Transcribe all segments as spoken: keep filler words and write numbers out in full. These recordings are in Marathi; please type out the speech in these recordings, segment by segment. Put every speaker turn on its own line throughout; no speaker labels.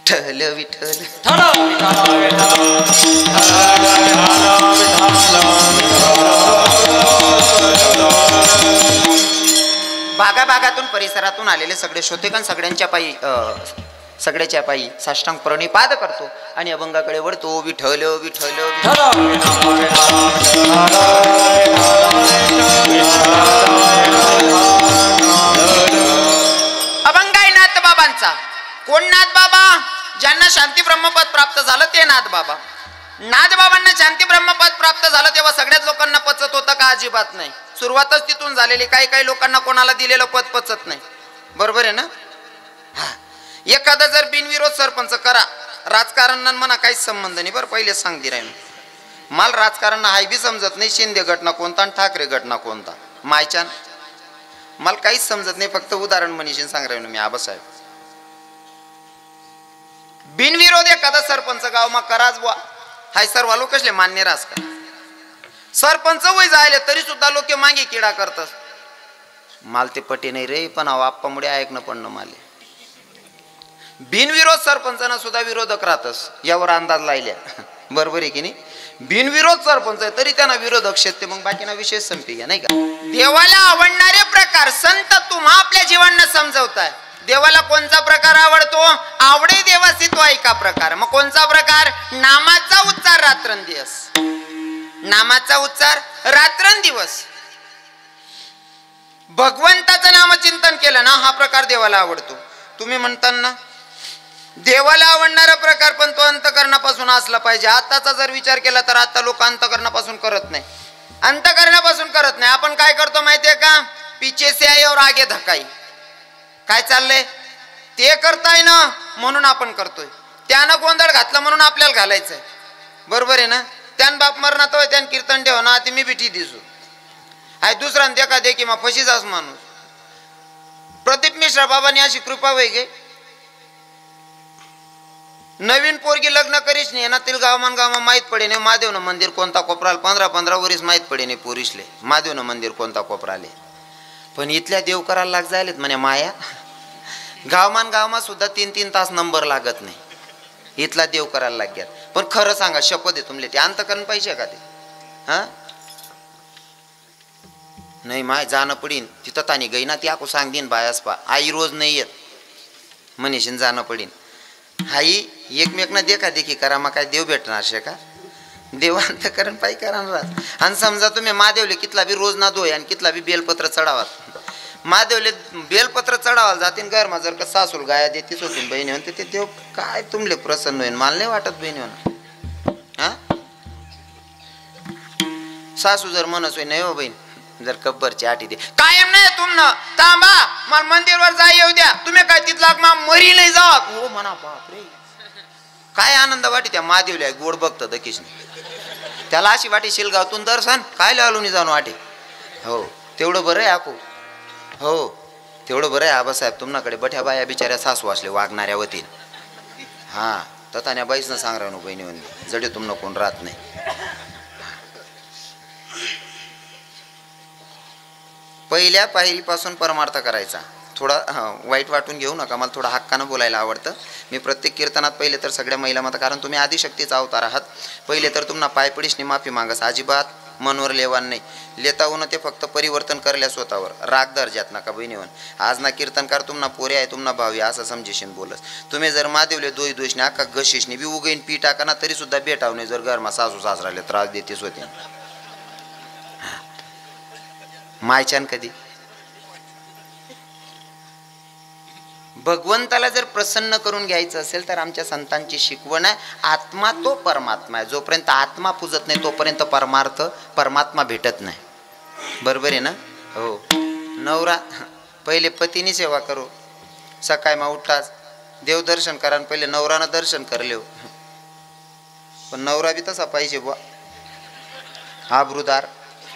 विठ्ठल विठ्ठल भागा भागातून परिसरातून आलेले सगळे श्रोतेगण सगळ्यांच्या पायी सगळ्याच्या पायी साष्टांग प्रणिपात करतो आणि अभंगाकडे वळतो. विठ्ठल विठ्ठल अभंग आहे नाथ बाबांचा. कोण नाथ बाबा? ज्यांना शांती ब्रह्मपद प्राप्त झालं ते नाथ बाबा. नाथ बाबांना शांती ब्रह्मपद प्राप्त झालं तेव्हा सगळ्याच लोकांना पचत होतं का? अजिबात नाही. सुरुवातच तिथून झालेली. काही काही लोकांना कोणाला दिलेलं पद पचत नाही. बरोबर आहे ना? एखादा जर बिनविरोध सरपंच करा, राजकारणानं म्हणा काहीच संबंध नाही. बरं पहिलेच सांगते राहील मला राजकारण हाय बी समजत नाही. शिंदे गटना कोणता आणि ठाकरे गटना कोणता मायच्यान मला काहीच समजत नाही. फक्त उदाहरण म्हणीशीन सांग राहील मी आबासाहेब. बिनविरोध एखादा सरपंच गाव मा कराच बुवा हाय सर्व लोक कसले मान्य रास का? सरपंच वय जायले तरी सुद्धा लोक मागे किडा करतात. माल ते पटे नाही रे, पण आप्पामुळे ऐकणं पडणं माले. बिनविरोध सरपंचांना सुद्धा विरोधक राहतस यावर अंदाज लायल्या. बरोबर आहे की नाही? बिनविरोध सरपंच आहे तरी त्यांना विरोधक शेतते. मग बाकीना विशेष संपी घ्या नाही का? देवाला आवडणारे प्रकार संत तुम्हा आपल्या जीवांना समजवताय. देवाला कोणता प्रकार आवडतो? आवडे देवासी तो ऐका प्रकार. मग कोणता प्रकार? नामाचा उच्चार रात्रंदिवस. नामाचा उच्चार रात्रंदिवस भगवंताचं नामचिंतन केलं ना, हा प्रकार देवाला आवडतो. तुम्ही म्हणताना देवाला आवडणारा प्रकार पण तो अंतकरणापासून असला पाहिजे. आताचा जर विचार केला तर आता लोक अंतकरणापासून करत नाही. अंतकरणापासून करत नाही. आपण काय करतो माहितीये का? पीछे से आई और आगे धकाई. काय चाललंय? ते करताय ना म्हणून आपण करतोय. त्यानं गोंधळ घातला म्हणून आपल्याला घालायचंय. बरोबर आहे ना? त्यान बाप मरणात होय त्यान कीर्तन ठेव ना ती मी बिठी दिसू आहे दुसऱ्यान देखा दे की मग फशी जास माणूस. प्रदीप मिश्रा बाबांनी अशी कृपा वय गे नवीन पोरगी लग्न करीच नाही ना तिला गावमान गावमा माहीत पडे नाही महादेवनं मंदिर कोणता कोपराल. पंधरा पंधरा वरीस माहीत पडे नाही पोरीसले महादेवनं मंदिर कोणता कोपराले. पण इथल्या देव करायला लाग जायलेत म्हणे माया. गावमान गावमा सुद्धा तीन तीन तास नंबर लागत नाही. इथला देव करायला लाग्यात. पण खरं सांगा शपथ आहे तुमले ते अंतकरण पाहिजे का ते? हा नाही माय जाणं पडीन तिथं तानी गई ना ती आको सांग देईन बायास पा आई रोज नाही येत म्हणीशीन जाणं पडीन. हाई एकमेकना देखा देखी करा मग काय देव भेटणार शे का? देव अंतकरण पायी करणार. आणि समजा तुम्ही महादेवले कितला बी रोज ना दोय आणि कितला बी बेलपत्र चढावात. महादेवले बेलपत्र चढावाल जातीन घरमा जर का सासूल गाया देतीच होती बहिणी म्हणते ते देव काय तुमले प्रसन्न होईन. मला नाही वाटत बहिणी म्हणून. हा सासू जर म्हणत होई नाही हो बहीण जर कब्बरची आठी दे कायम नाही तुमनं तांबा मला मंदिरवर जाय येऊ द्या. तुम्ही काय तिथला मा मरी नाही जा हो म्हणा. बापरे काय आनंद वाटी त्या महादेवल्या गोड बघत दकीशने. त्याला अशी वाटी शिलगावतून दर्शन काय लावून जाणू वाटे. हो तेवढं बरं आहे आको. हो तेवढं बरं आहे आबासाहेब तुमनाकडे बठ्या बाया बिचाऱ्या सासू असले वागणाऱ्या वतीन. हां तथान्या बाईच ना सांग राहू बहिणी म्हणजे जडे तुमनं कोण राहत नाही. पहिल्या पायरीपासून परमार्थ करायचा. थोडा वाईट वाटून घेऊ नका. मला थोडा हक्कानं बोलायला आवडतं. मी प्रत्येक कीर्तनात पहिले तर सगळ्या महिला मत कारण तुम्ही आदिशक्तीचा अवतार आहात. पहिले तर तुम्हाला पायपडीशनी माफी मागस. अजिबात मनवर लेवान नाही. लेता होणं ते फक्त परिवर्तन करल्या स्वतःवर. राग दर्जात नका बहिणीवन. आज ना कीर्तनकार तुम्हाला पोरे आहे तुम्हाला भावी असं समजेशीन बोलस. तुम्ही जर महादेवले दोई दोषने अख्खा घशीशने बी उगईन पी टाका ना तरी सुद्धा बेटावणे जर घरमा सासू सासराले त्रास देतेच होते मायच्यान कधी. भगवंताला जर प्रसन्न करून घ्यायचं असेल तर आमच्या संतांची शिकवण आहे आत्मा तो परमात्मा आहे. जोपर्यंत आत्मा पूजत नाही तोपर्यंत परमार्थ परमात्मा भेटत नाही. बरोबर आहे ना? हो. नवरा पहिले पतीनी सेवा करो. सकाळी मा उठाच देवदर्शन करा पहिले नवरानं दर्शन करले. पण नवरा बी तसा पाहिजे बुवा आबरूदार.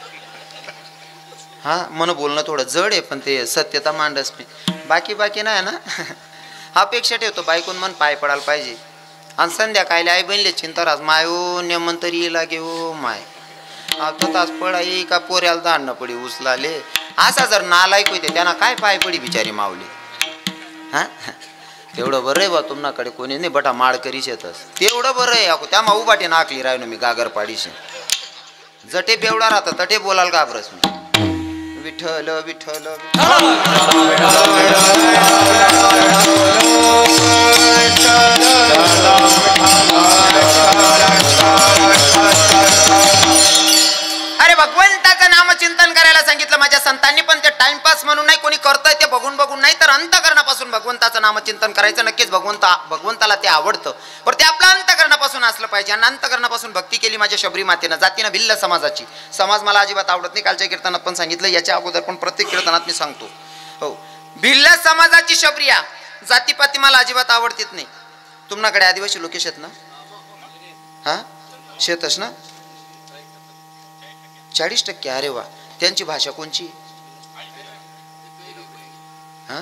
हां मन बोलणं थोडं जड आहे पण ते सत्यता मांडस मी. बाकी बाकी नाही ना अपेक्षा ठेवतो बायकून मन पाय पडायला पाहिजे. आणि संध्याकाळी आई बहिणले चिंताराज माय ओ नेमन तरी ये लागे ओ माय आता तास पडा ये का पोऱ्याला दांडणं पडी उचलाले. असा जर नालायक होते त्यांना काय पाय पडी बिचारी मावली. हां तेवढं बरं आहे बा तुम्हाकडे कोणी नाही बटा माळ करीश येतस तेवढं बरं आहे अको त्या माऊ बाटी नाकली राहिनो मी गागर पाडीशी जटे बेवडा राहता तटे बोलाल घाबरस मी विठ्ठल विठ्ठल अरे भगवंताचं नामचिंतन करायला सांगितलं माझ्या संतांनी पण ते टाइमपास म्हणून नाही कोणी करतोय ते बघून बघून नाही तर अंतकरणापासून भगवंताचं नामचिंतन करायचं नक्कीच भगवंत भगवंताला ते आवडतं पण ते आपल्या अंतकरणापासून असलं पाहिजे आणि अंतकरणापासून भक्ती केली माझ्या शबरी मातेनं जातीनं भिल्ल समाजाची समाज मला अजिबात आवडत नाही कालच्या कीर्तनात पण सांगितलं याच्या अगोदर पण प्रत्येक कीर्तनात मी सांगतो हो भिल्ल समाजाची शबरिया जातीपाती मला अजिबात आवडतीच नाही तुमच्याकडे आदिवासी लोक शेत ना हा शेतच ना चाळीस टक्के अरे वा त्यांची भाषा कोणची हा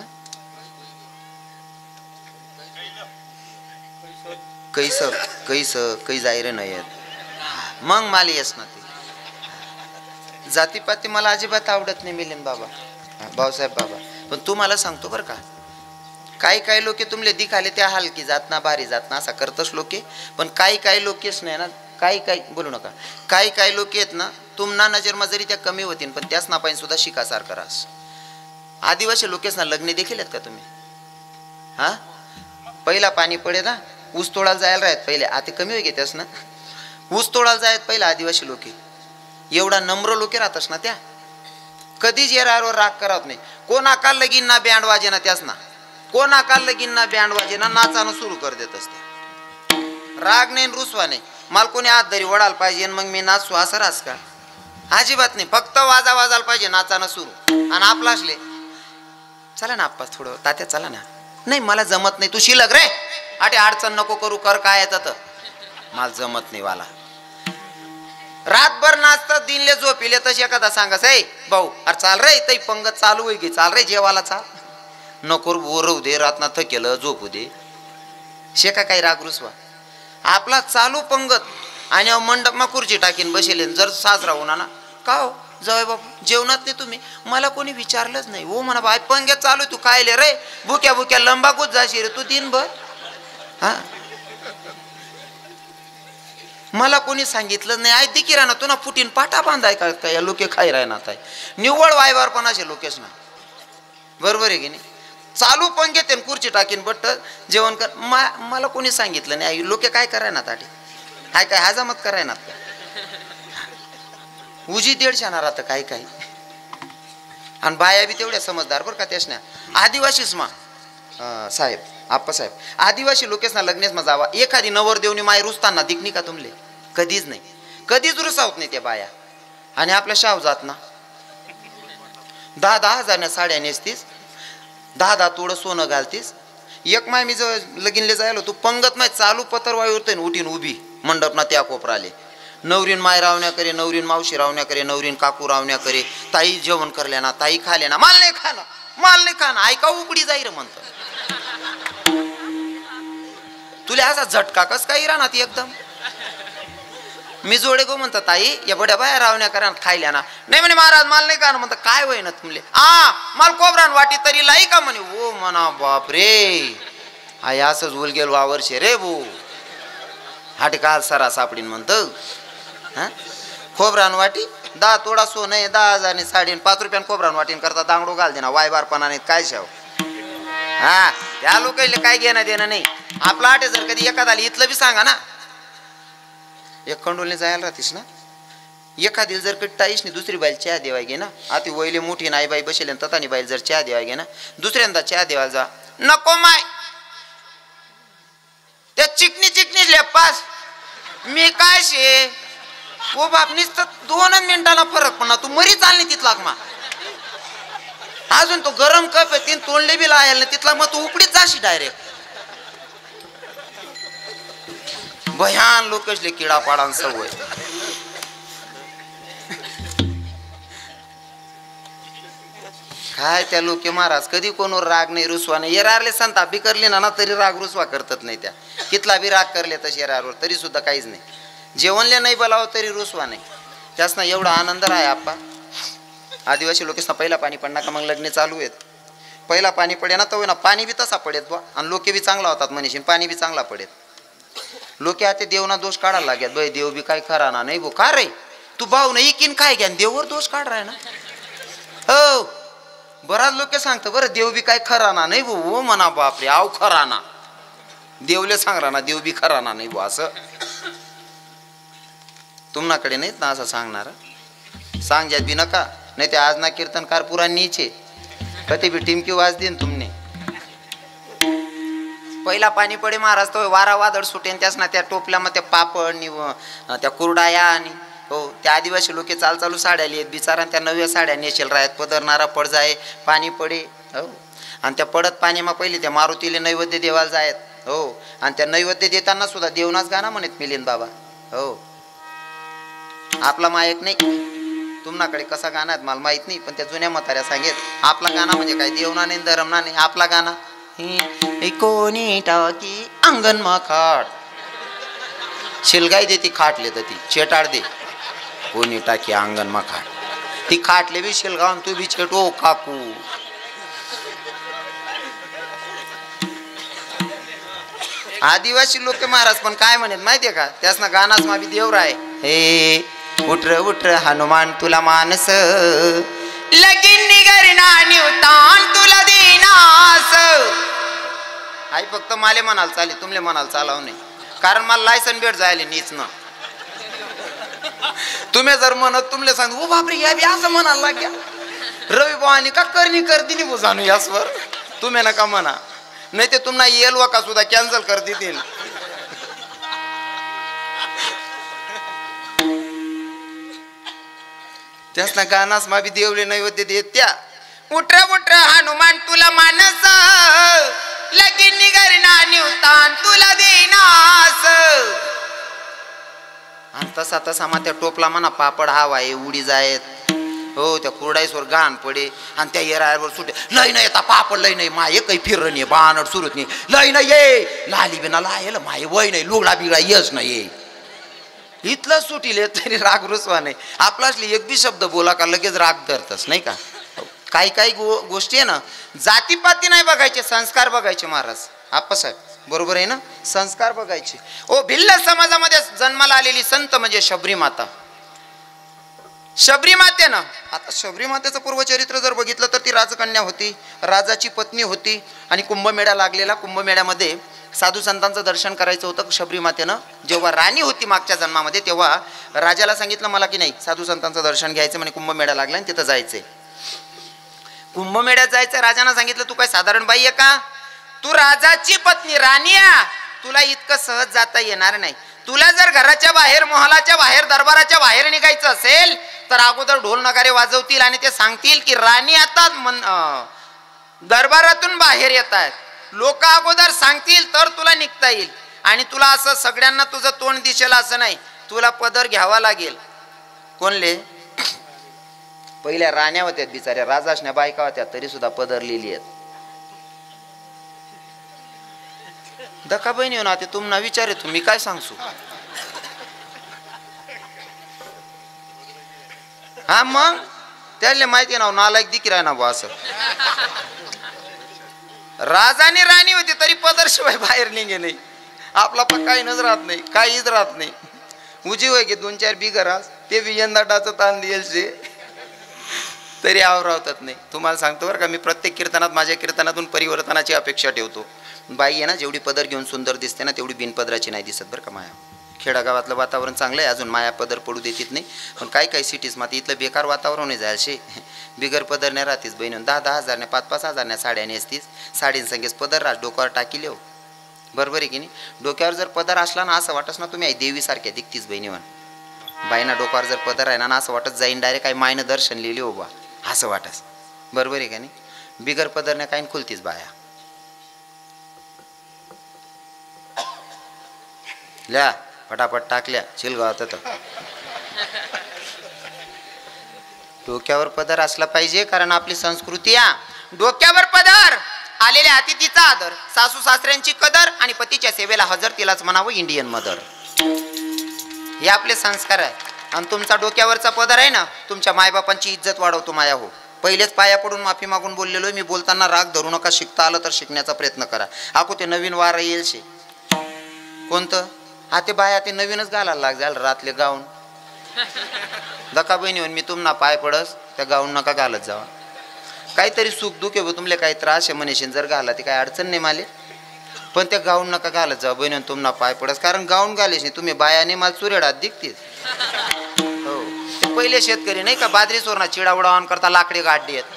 कैस कैस कै जायरे नाही आहेत मग माल येस ना ते जातीपाती मला अजिबात आवडत नाही मिलिंद बाबा भाऊसाहेब बाबा पण तू मला सांगतो बरं का काही काही लोके तुमले दिखाले त्या हाल की जात ना भारी जात ना असा करतच लोके पण काही काही लोकेच नाही ना काही काही बोलू नका काही काही लोक आहेत ना तुमना नजरमा जरी त्या कमी होतील पण त्याच नापाईन सुद्धा शिकासारखा रास आदिवासी लोकेच ना लग्न देखील आहेत का तुम्ही हा पहिला पाणी पडे ना ऊस तोडायला जायला राहत पहिले आता कमी होई घेतेस ना ऊस तोडायला जायत पहिला आदिवासी लोके एवढा नम्र लोके राहतस ना त्या कधीच येरावर राग करत नाही कोण आकाल लगीन ना बँड वाजे ना त्याच ना कोण आकाल लगीन ना बँड वाजे ना नाचानं सुरू कर देत असते राग नाही रुसवा नाही मला कोणी हात धरी वडाल पाहिजे मग मी नाचू असं रास का अजिबात नाही फक्त वाजा वाजायला पाहिजे नाचानं सुरू आणि आपला असले चला ना आप्पा थोडं तात्या चला ना नाही मला जमत नाही तू शिलक रे आटे अडचण नको करू कर काय येतं तर मला जमत नाही वाला रातभर नाचतात दिनले झोपिले तशी एखादा सांगस ए भाऊ अरे चाल रे तई पंगत चालू आहे की चाल रे जेवाला चाल नको बोरवू दे रातना थकेलं झोपू दे शेका काही राग रुसवा आपला चालू पंगत आणि मंडप मा खुर्ची टाकीन बसेले जर साजरा होणार ना का हो जाऊ बाबा जेवणात नाही तुम्ही मला कोणी विचारलंच नाही हो म्हणा बाय पंग्यात चालू तू खायले रे भुक्या भुक्या लंबाकूच जाशी रे तू दिनभर हा मला कोणी सांगितलं नाही आय दिकी राहणार तू ना फुटीन पाटा बांधाय का काय लोके खाई राहणार आहे निव्वळ वायवार पण असे लोकेश ना बरोबर आहे की नाही चालू पण घेते खुर्ची टाकीन बट्ट जेवण कर मला कोणी सांगितलं नाही लोके काय करायनात आधी हाय काय हजामत करायनात का उजी दीडशे ना राहतं काही काही आणि बाया बी तेवढ्या समजदार बरं का त्याच ना आदिवासीच मा साहेब आप्पासाहेब आदिवासी लोकेस ना लग्नेच मा जावा एखादी नवरदेवनी माय रुसताना दिखणी का तुमले कधीच नाही कधीच रुसावत नाही त्या बाया आणि आपल्या शाव जात ना दहा दहा हजार साड्या नेसतीस दहा दहा तोडं सोनं घालतीस एक माय मी जवळ लगीनले जायलो तू पंगत माय चालू पत्रवाई उरतोय उठीन उभी मंडप ना त्या कोपराले नवरीन माय रावण्या करे नवरीन मावशी रावण्या करे नवरीन काकू रावण्या करे ताई जेवण करल्या ना ताई खाल्या ना माल नाही खाना माल नाही खाना ऐका उकडी जाईल म्हणत तुला असा झटका कस काही राहणार ती एकदम मी जोडे गो म्हणतात ताई या बड्या बाया रावण्या करा खायल्या ना नाही म्हणे महाराज माल नाही का म्हणतात काय होय ना तुमले आ माल कोबरान वाटी तरी लाई का म्हणे ओ म्हणा बाप रे आई असंच उल गेल वावरशे रे भो हाट काल सरा सापडीन म्हणतं हा खोबरान वाटी दहा तोडा सोन आहे दहा हजार साडीन पाच रुपयान खोबरान वाटीन करता दांगडो घाल देना वाय बारपणाने काय शाव हा त्या लोकांना काय घेणं देणं नाही आपला आटे जर कधी एखादा इथलं बी सांगा ना एक खंडोलने जायला राहतीस ना एखादी जर कट्टाईस नाही दुसरी बाईल चहा देवाय घे ना आती वैले मोठी नाही बाई बसेल ततानी बाईल जर चहा देवाय घे ना दुसऱ्यांदा चहा देवायला जा नको माय त्या चिकनी चिकनी लेपास मी काय शे ओ बाप नुसतं दोनच मिनिटाला फरक पण तू मरी चालली तिथला मा अजून तो गरम कप आहे तीन तोंडले बी लायल नाही तिथला मग तू उकडीत जाशी डायरेक्ट भयान लोकसले किडा पाडान सवय काय त्या लोके महाराज कधी कोणावर राग नाही रुसवा नाही येरारले संताप बी करले ना ना तरी राग रुसवा करतात नाही त्या कितला बी राग करले तसे येरारवर तरी सुद्धा काहीच नाही जेवणले नाही बोलावं तरी रुसवा नाही त्यास ना एवढा आनंद आहे आप्पा आदिवासी लोकेसना पहिला पाणी पडणार का मग लग्न चालू आहेत पहिला पाणी पडे ना तर ना पाणी बी तसा पडेत बा आणि लोके बी चांगला होतात मनीषीन पाणी बी चांगला पडेत. लोके आता देवना दोष काढायला लागत बाई देव बी काय खरा ना नाही भो का रे तू भाऊ नाही किन काय घ्या देववर दोष काढ राय ना हो बराच लोक सांगतो बरं देव बी काय खरा ना नाही भो हो म्हणा बापरे आव खरा ना देवले सांग ना देव बी खरा ना नाही भो असं तुम्हाकडे नाहीत ना असं सांगणार सांग जात बी नका नाही ते आज ना कीर्तनकार पुरा नीचे कधी बी टिमकी वाज देईन तुमने पहिला पाणी पडे महाराज तो वारा वादळ सुटेन त्यास ना त्या टोपल्यामध्ये त्या पापड नि त्या कुरडाया आणि हो त्या आदिवासी लोके चाल चालू साड्या लिहित बिचारा त्या नव्या साड्या नेशेल राहत पदरणारा पडजाय पाणी पडे हो आणि त्या पडत पाणी मग पहिले त्या मारुतीले नैवेद्य देवाला जायत हो आणि त्या नैवेद्य देताना सुद्धा देवनाच गाणं म्हणत मिलिंद बाबा हो आपला मायक नाही तुम्हाकडे कसा गाणं आहे मला माहित नाही पण त्या जुन्या म्हाताऱ्या सांगेत आपला गाणं म्हणजे काय देवना नाही धरमना नाही आपला गाणं कोणी टाकी अंगण मा खाट शिलगाई दे ती खाटले तर ती चेटाड दे कोणी टाकी अंगण मा खाट ती खाटले बी शिलगाव तू बी छेटो काकू आदिवासी लोक महाराज पण काय म्हणत माहितीये का त्यास ना गानाच मा बी देवराय हे उठर उठर हनुमान तुला मानस लगीन निगरना निवतान तुला देनास आई फक्त माले म्हणाल चाले तुमले म्हणाल चालाव नाही कारण मला लायसन भेट जायले नीच ना तुम्ही जर म्हणत तुमले सांग ओ बापरे या बी असं म्हणाल लाग्या रवी भावानी का करणी करती नाही जाणू यासवर तुम्ही नका म्हणा नाही ते तुम्हाला येल वा का सुद्धा कॅन्सल कर देतील त्यास ना गानास मा बी देवले नैवेद्य देत त्या उठर उठर हनुमान तुला मानस लगीन निगरना निवतान तुला देनास आणि तसा तसा मा त्या टोपला म्हणा पापड हवा आहे उडी जायत हो त्या कुरडाईसवर घाण पडे आणि त्या येरावर सुटे लय नाही येता पापड लय नाही माये काही फिरलं नाही बाणड सुरत नाही लय नाही ये लाली बिना लायला माये वय नाही लुगडा बिगडा येच नाही इथलं सुटीले तरी राग रुसवा नाही आपलाचली एक बी शब्द बोला का लगेच राग धरतस नाही का काही काही गो गोष्टी आहे ना जातीपाती नाही बघायचे संस्कार बघायचे महाराज आप्पासाहेब बरोबर आहे ना संस्कार बघायचे ओ भिल्ल समाजामध्ये जन्माला आलेली संत म्हणजे शबरी माता शबरी मातेनं आता शबरी मातेचं पूर्वचरित्र जर बघितलं तर ती राजकन्या होती राजाची पत्नी होती आणि कुंभमेळा लागलेला कुंभमेळ्यामध्ये साधू संतांचं दर्शन करायचं होतं शबरी मातेनं जेव्हा राणी होती मागच्या जन्मामध्ये तेव्हा राजाला सांगितलं मला की नाही साधू संतांचं दर्शन घ्यायचं म्हणजे कुंभमेळा लागला आणि तिथं जायचंय कुंभमेळ्यात जायचं राजानं सांगितलं तू काय साधारण बाई आहे का तू राजाची पत्नी राणी आहे तुला इतकं सहज जाता येणार नाही तुला जर घराच्या बाहेर मोहलाच्या बाहेर दरबाराच्या बाहेर निघायचं असेल तर अगोदर ढोल नगारे वाजवतील आणि ते सांगतील की राणी आता मन दरबारातून बाहेर येत आहेत लोक अगोदर सांगतील तर तुला निघता येईल आणि तुला असं सगळ्यांना तुझं तोंड दिसेल असं नाही तुला पदर घ्यावा लागेल कोणले पहिल्या राण्या होत्या बिचाऱ्या राजाशण्या बायका होत्या तरी सुद्धा पदर लिहिली आहेत दका बहिणी हो ना ते तुम्हाला विचारे तुम्ही काय सांगसू हा मग त्याला माहिती ना नालायक दिकी राय ना बा असं राजाने राणी होती तरी पदरशिवाय बाहेर निघे नाही आपला पण काही नच राहत नाही काहीच राहत नाही उजी होय की दोन चार बिगर ते बी यंदाटाचं ताण द्यायचे तरी आवरावतात नाही तुम्हाला सांगतो बरं का मी प्रत्येक कीर्तनात माझ्या कीर्तनातून परिवर्तनाची अपेक्षा ठेवतो बाई आहे ना जेवढी पदर घेऊन सुंदर दिसते ना तेवढी बिनपदराची नाही दिसत बरं का माया खेडागावातलं वातावरण चांगलं आहे अजून माया पदर पडू देतीत नाही पण काही काही सिटीज मध्ये इथलं बेकार वातावरण आहे जायचे बिगर पदर नाही राहतीस बहिणी दहा दहा हजार ने पाच पाच हजार ने साड्या नेसतीस साडीन संगेस पदर राहत डोक्यावर टाकीले हो बरोबर आहे की नाही डोक्यावर जर पदर असला ना असं वाटस ना तुम्ही आई देवीसारख्या दिखतीस बहिणीवर बाईना डोक्यावर जर पदर आहे ना असं वाटत जाईन डायरेक्ट काही मायनं दर्शन लिहिले हो बा असं वाटस बरोबर आहे का नाही बिगर पदरने काही खुलतीस बाया ल्या फटाफट टाकल्या शिलगावात डोक्यावर पदर असला पाहिजे कारण आपली संस्कृती आहे डोक्यावर पदर आलेल्या अतिथीचा आदर सासू सासऱ्यांची कदर आणि पतीच्या सेवेला हजर तिलाच म्हणावं इंडियन मदर हे आपले संस्कार आहे आणि तुमचा डोक्यावरचा पदर आहे ना तुमच्या मायबापांची इज्जत वाढवतो माया हो पहिलेच पाया पडून माफी मागून बोललेलो मी, बोलताना राग धरू नका, शिकता आलं तर शिकण्याचा प्रयत्न करा. आको ते नवीन वार येईल शे कोणतं हा ते बाया ते नवीनच घालायला लाग जाल रातले गाऊन. दका बहिणी मी तुम्हाला पाय पडस त्या गाऊन नका घालत जावा. काहीतरी सुख दुख आहे तुमले काही त्रास आहे मनीषीन जर घाला ते काही अडचण नाही माले, पण त्या गाऊन नका घालत जावा बहिणी तुम्हाला पाय पडस. कारण गाऊन घालेस नाही तुम्ही बायाने मला चुरेडात दिखतेच. हो ते पहिले शेतकरी नाही का बाजरी चोरणा चिडा उडावून करता लाकडी गाडी आहेत.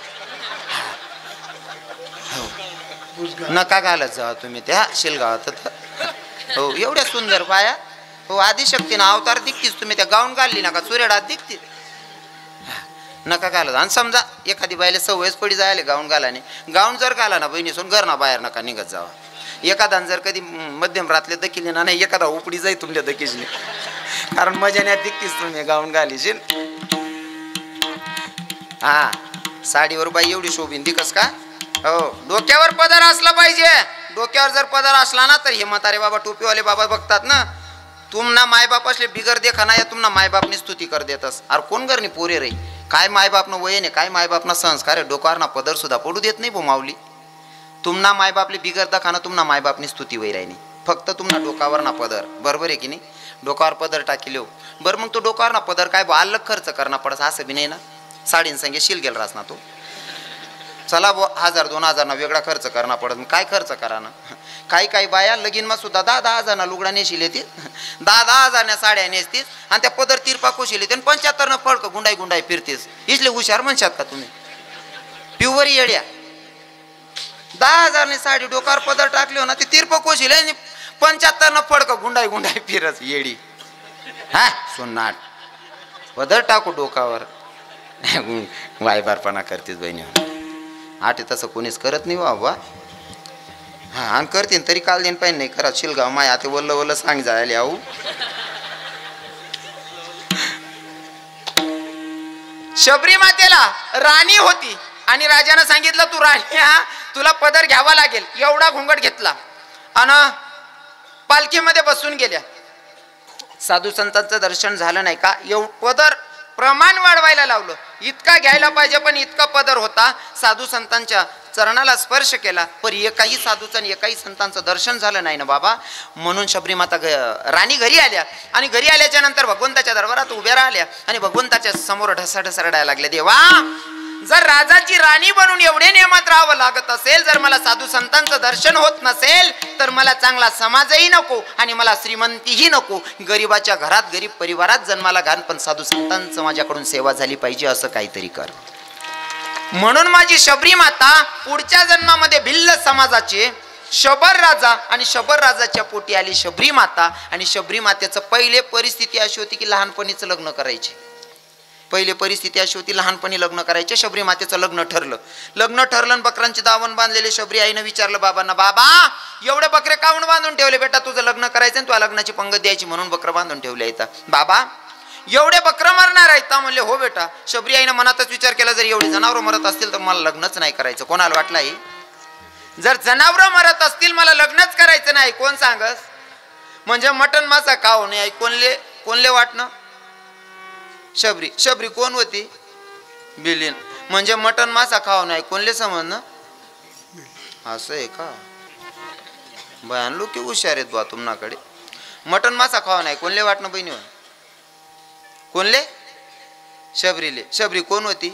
नका घालत जावा तुम्ही त्या शिलगावात. हो एवढ्या सुंदर बाया हो आदिशक्तीनं अवतार दिखतीच तुम्ही त्या गाऊन घालली नका चुरेडात दिखते नका घालत. आणि समजा एखादी बायला सवयच पडी जायला गाऊन घालाने, गाऊन जर घाला ना बहिणीसून घर ना बाहेर नका निघत जावा. एखादा जर कधी मध्यम रातले दखिले ना नाही एखादा उपडी जाई तुमच्या दखीचने, कारण मजाण्यात दिखतीच तुम्ही गाऊन घालीशील. हा साडीवर बाई एवढी शोभीन दिकस का. हो डोक्यावर पदर असला पाहिजे. डोक्यावर जर पदर असला ना तर हे म्हातारे बाबा टोपीवाले बाबा बघतात ना तुमना मायबाप असले बिगर देखा ना या तुम्हाला मायबापनी स्तुती कर देतस. अरे कोण करणी पोरे रे काय मायबापनं वयने काय मायबापना संस्कार आहे डोकावर ना पदर सुद्धा पडू देत नाही बो माऊली. तुम्हाला मायबापले बिगर दखाना तुम्हाला मायबापनी स्तुती वय राहिनी फक्त तुम्हाला डोकावर ना पदर. बरोबर आहे की नाही. डोकावर पदर टाकी हो बरं मग तो डोकावर ना पदर काय अलग खर्च करणं पडस असं बी नाही ना. साडीन संगे शिल गेल रास ना तो चला बो हजार दोन हजार ना वेगळा खर्च करणं पडत. काय खर्च करा ना काही काही बाया लगीन मा सुद्धा दहा दहा हजार ना लुगडा नेशील येतील दहा दहा हजार ना साड्या नेसतीस आणि त्या पदर तिरपा कोशील येते पंच्याहत्तर न फळक गुंडाई गुंडाई फिरतीस. इसले हुशार म्हणशात का तुम्ही प्युवर येड्या. दहा हजार ने साडी डोकार पदर टाकली हो ना ती तिरपा कोशील आणि पंच्याहत्तर न फळक गुंडाई गुंडाई फिरस येडी. हा सोनाट पदर टाकू डोकावर वायबारपणा करतेस बहिणी. आठ तसं कोणीच करत नाही बाबा. हा आणि करतीन तरी काल देईन पाहिजे नाही करा शिलगाव माय आता वल्ल वल्ल सांग जायले आऊ. शबरी मातेला राणी होती आणि राजानं सांगितलं तू राणी हा तुला पदर घ्यावा लागेल. एवढा घुंगट घेतला आणि पालखीमध्ये बसून गेल्या. साधू संतांचं दर्शन झालं नाही का एव पदर प्रमाण वाढवायला लावलं. इतका घ्यायला पाहिजे पण इतका पदर होता. साधू संतांच्या चरणाला स्पर्श केला पण एकाही साधूचं आणि एकाही संतांचं दर्शन झालं नाही ना बाबा. म्हणून शबरी माता राणी घरी आल्या आणि घरी आल्याच्या नंतर भगवंताच्या दरबारात उभ्या राहिल्या आणि भगवंताच्या समोर ढसाढस रडायला लागले. देवा जर राजाची राणी बनून एवढे नियमात राहावं लागत असेल जर मला साधू संतांचं दर्शन होत नसेल तर मला चांगला समाजही नको आणि मला श्रीमंतीही नको. गरिबाच्या घरात गरीब परिवारात जन्माला घाल पण साधू संतांचं माझ्याकडून सेवा झाली पाहिजे असं काहीतरी कर. म्हणून माझी शबरी माता पुढच्या जन्मामध्ये भिल्ल समाजाचे शबर राजा आणि शबर राजाच्या पोटी आली शबरी माता. आणि शबरी मातेचं पहिले परिस्थिती अशी होती की लहानपणीच लग्न करायचे. पहिले परिस्थिती अशी होती लहानपणी लग्न करायचे. शबरी मातेचं लग्न ठरलं. लग्न ठरलं बकरांची दावण बांधलेले. शबरी आईनं विचारलं बाबांना बाबा एवढे बकरे काऊन बांधून ठेवले बेटा तुझं लग्न करायचं आणि तुला लग्नाची पंगत द्यायची म्हणून बकरं बांधून ठेवले येतात. बाबा एवढे बकरं मरणार आहेत म्हणले हो बेटा. शबरी आईनं मनातच विचार केला जर एवढी जनावरं मरत असतील तर मला लग्नच नाही करायचं. कोणाला वाटलं आई जर जनावरं मरत असतील मला लग्नच करायचं नाही कोण सांगस. म्हणजे मटण मासा खाऊ नाही कोणले कोणले वाटणं. शबरी शबरी कोण होती बिलीन म्हणजे मटण मासा खाऊ नाही कोणले समजणं. असं आहे का बयान लोक की हुशार आहेत बा तुम्हाकडे. मटण मासा खावा नाही कोणले वाटणं बहिणी कोणले शबरीले. शबरी कोण होती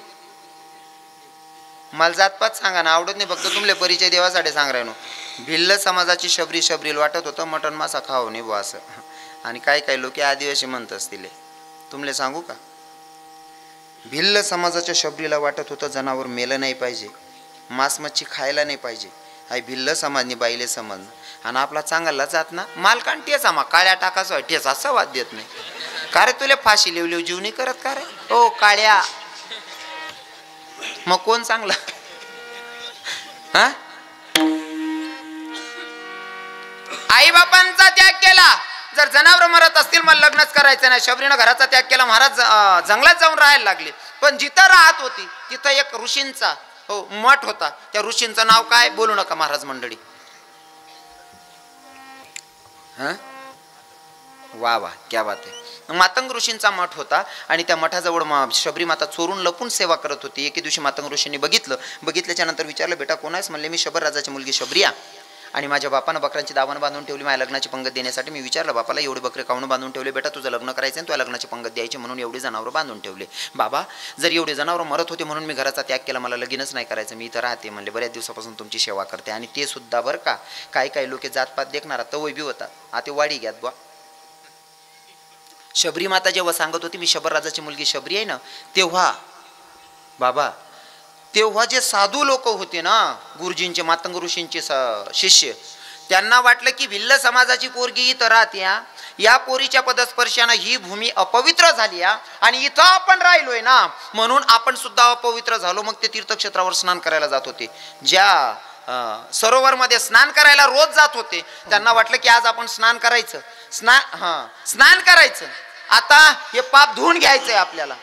मला जातपात सांगा ना आवडत नाही फक्त तुमले परिचय देवासाठी सांग राहिनो. भिल्ल समाजाची शबरी शबरीला वाटत होतं मटण मासा खाऊ नाही बा असं. आणि काही काही लोक आदिवासी म्हणत असतील तुमले सांगू का. भिल्ल समाजाच्या शबरीला वाटत होतं जनावर मेलं नाही पाहिजे मांस मच्छी खायला नाही पाहिजे. हाय भिल्ल समाजनी बाईले समजणं आणि आपला चांगला जात ना मालकान टेचा मग काळ्या टाकाचा ठेच असा वाद देत नाही. का रे तुला फाशी लिव लिव जीव नाही करत का रे ओ काळ्या. मग कोण चांगला हा आई बापांचा त्याग केला. जर जनावर मरत असतील मला लग्नच करायचं नाही. शबरीनं घराचा त्याग केला. महाराज जंगलात जाऊन राहायला लागले. पण जिथं राहत होती तिथं एक ऋषींचा हो मठ होता. त्या ऋषींचं नाव काय बोलू नका महाराज मंडळी. हा वा वा, क्या बात आहे. मातंग ऋषींचा मठ होता आणि त्या मठाजवळ शबरी माता चोरून लपून सेवा करत होती. एके दिवशी मातंग ऋषींनी बघितलं. बघितल्याच्या नंतर विचारलं, बेटा कोण आहेस? म्हणले, मी शबर राजाची मुलगी शबरिया, आणि माझ्या बापानं बकऱ्यांची दावण बांधून ठेवली माझ्या लग्नाची पंगत देण्यासाठी. मी विचारलं बापाला, एवढे बकरे काऊन बांधून ठेवले? बेटा तुझं लग्न करायचं आणि तुला लग्नाची पंगत द्यायची म्हणून एवढी जनावरं बांधून ठेवले. बाबा जर एवढे जनावरं मरत होते म्हणून मी घराचा त्याग केला, मला लगीनच नाही करायचं, मी इथं राहते. म्हणले, बऱ्याच दिवसापासून तुमची सेवा करते. आणि ते सुद्धा बरं का, काही काही लोक जातपात देखणारा तवय बी होता. आता वाडी घ्यात बुवा. शबरी माता जेव्हा सांगत होती मी शबर राजाची मुलगी शबरी आहे ना, तेव्हा बाबा तेव्हा जे साधू लोक होते ना, गुरुजींचे मातंग ऋषींचे शिष्य, त्यांना वाटलं की भिल्ल समाजाची पोरगी इथं राहत्या, या पोरीच्या पदस्पर्शानं ही भूमी अपवित्र झाली आणि इथं आपण राहिलोय ना म्हणून आपण सुद्धा अपवित्र झालो. मग ते तीर्थक्षेत्रावर स्नान करायला जात होते. ज्या सरोवर मध्ये स्नान करायला रोज जात होते, त्यांना वाटलं की आज आपण स्नान करायचं, स्नान हा स्नान करायचं, आता हे पाप धुवून घ्यायचंय आपल्याला.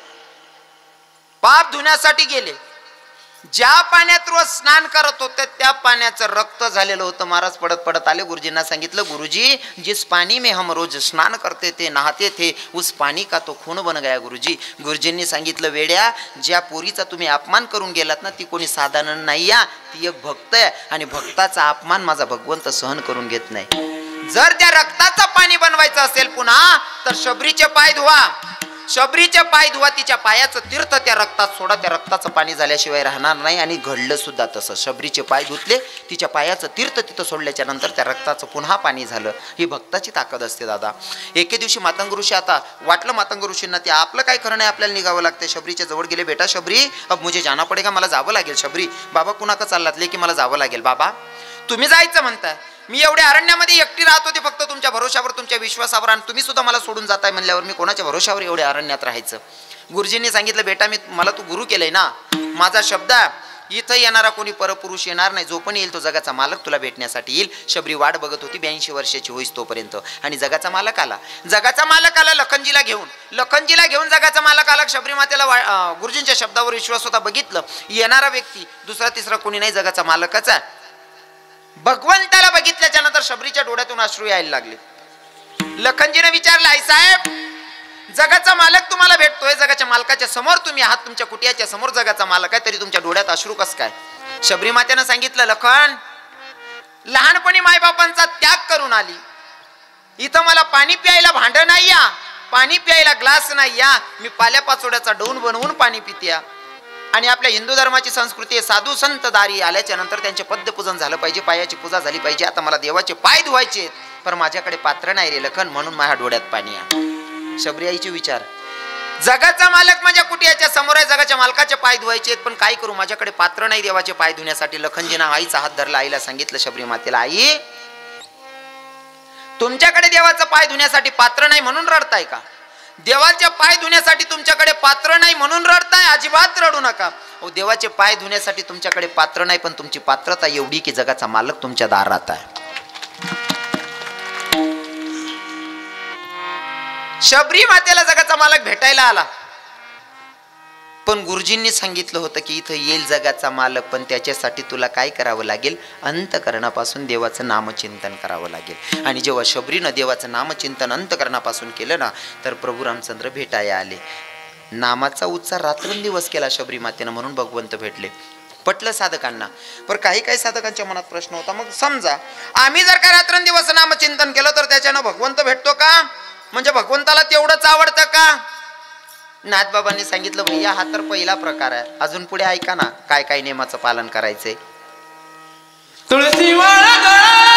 पाप धुण्यासाठी गेले. ज्या पाण्यात रोज स्नान करत होते त्या पाण्याचं रक्त झालेलं होतं. महाराज पडत पडत आले, गुरुजींना सांगितलं, गुरुजी जिस पानी में हम रोज स्नान करते थे, नहाते थे, उस पानी का तो खून बन गया गुरुजी. गुरुजींनी सांगितलं, वेड्या, ज्या पोरीचा तुम्ही अपमान करून गेलात ना ती कोणी साधारण नाही या, ती एक भक्त आहे आणि भक्ताचा अपमान माझा भगवंत सहन करून घेत नाही. जर त्या रक्ताचं पाणी बनवायचं असेल पुन्हा तर शबरीचे पाय धुवा, शबरीचे पाय धुवा, तिच्या पायाचं तीर्थ त्या रक्तात सोडा, त्या रक्ताचं पाणी झाल्याशिवाय राहणार नाही. आणि घडलं सुद्धा तसं. शबरीचे पाय धुतले, तिच्या पायाचं तीर्थ तिथं सोडल्याच्या नंतर त्या रक्ताचं पुन्हा पाणी झालं. ही भक्ताची ताकद असते दादा. एके दिवशी मातंग ऋषी, आता वाटलं मातंग ऋषींना ते आपलं काय खरं नाही, आपल्याला निघावं लागतं. शबरीच्या जवळ गेले, बेटा शबरी अब मुझे जाना पडेगा, मला जावं लागेल. शबरी, बाबा कुणाक चाललात? की मला जावं लागेल. बाबा तुम्ही जायचं म्हणताय, मी एवढ्या अरण्यामध्ये एकटी राहत होते फक्त तुमच्या भरोशावर, तुमच्या विश्वासावर, आणि तुम्ही सुद्धा मला सोडून जाताय म्हणल्यावर मी कोणाच्या भरोशावर एवढ्या अरण्यात राहायचं? गुरुजींनी सांगितलं, बेटा मी मला तू गुरु केलंय ना, माझा शब्द इथं येणारा कोणी परपुरुष येणार नाही, जो पण येईल तो जगाचा मालक तुला भेटण्यासाठी येईल. शबरी वाट बघत होती, ब्याऐंशी वर्षाची होईस तोपर्यंत, आणि जगाचा मालक आला. जगाचा मालक आला लखनजीला घेऊन, लखनजीला घेऊन जगाचा मालक आला. शबरी मातेला गुरुजींच्या शब्दावर विश्वास होता. बघितलं येणारा व्यक्ती दुसरा तिसरा कोणी नाही, जगाचा मालकच आहे. भगवंताला बघितल्याच्या नंतर शबरीच्या डोळ्यातून अश्रू यायला लागले. लखनजीने विचारलं, आई साहेब जगाचा मालक तुम्हाला भेटतोय, जगाच्या मालकाच्या समोर तुम्ही आहात, तुमच्या कुटियाच्या समोर जगाचा मालक आहे, तरी तुमच्या डोळ्यात अश्रू कस काय? शबरी मातेनं सांगितलं, लखन लहानपणी मायबापांचा त्याग करून आली, इथं मला पाणी प्यायला भांड नाही या, पाणी प्यायला ग्लास नाही या, मी पाल्या पाचोड्याचा डोन बनवून पाणी पित्या. आणि आपल्या हिंदू धर्माची संस्कृती आहे, साधू संत दारी आल्याच्या नंतर त्यांचे पद्यपूजन झालं पाहिजे, पायाची पूजा झाली पाहिजे. आता मला देवाचे पाय धुवायचे, पण माझ्याकडे पात्र नाही रे लखन, म्हणून माझ्या डोळ्यात पाणी आहे. शबरी आईचे विचार, जगाचा मालक माझ्या कुटियाच्या समोर आहे, जगाच्या मालकाचे पाय धुवायचे, पण काय करू, माझ्याकडे पात्र नाही देवाचे पाय धुण्यासाठी. लखनजीनं आईचा हात धरला, आईला सांगितलं शबरी मातेला, आई तुमच्याकडे देवाचा पाय धुण्यासाठी पात्र नाही म्हणून रडताय का? देवाच्या पाय धुण्यासाठी तुमच्याकडे पात्र नाही म्हणून रडताय? अजिबात रडू नका. ओ देवाचे पाय धुण्यासाठी तुमच्याकडे पात्र नाही, पण तुमची पात्रता एवढी की जगाचा मालक तुमच्या दारात आहे. शबरी मातेला जगाचा मालक भेटायला आला, पण गुरुजींनी सांगितलं होतं की इथं येईल जगाचा मालक, पण त्याच्यासाठी तुला काय करावं लागेल, अंतकरणापासून देवाचं नामचिंतन करावं लागेल. आणि जेव्हा शबरीनं देवाचं नामचिंतन अंतकरणापासून केलं ना, तर प्रभू रामचंद्र भेटायला आले. नामाचा उच्चार रात्रंदिवस केला शबरी मातेनं, म्हणून भगवंत भेटले. पटलं साधकांना. पण काही काही साधकांच्या मनात प्रश्न होता, मग समजा आम्ही जर का रात्रंदिवस नामचिंतन केलं तर त्याच्यानं भगवंत भेटतो का? म्हणजे भगवंताला तेवढंच आवडतं का? नाथबाबांनी सांगितलं, भैया हा तर पहिला प्रकार आहे, अजून पुढे ऐका ना काय काय नियमाचं पालन करायचंय. तुळशी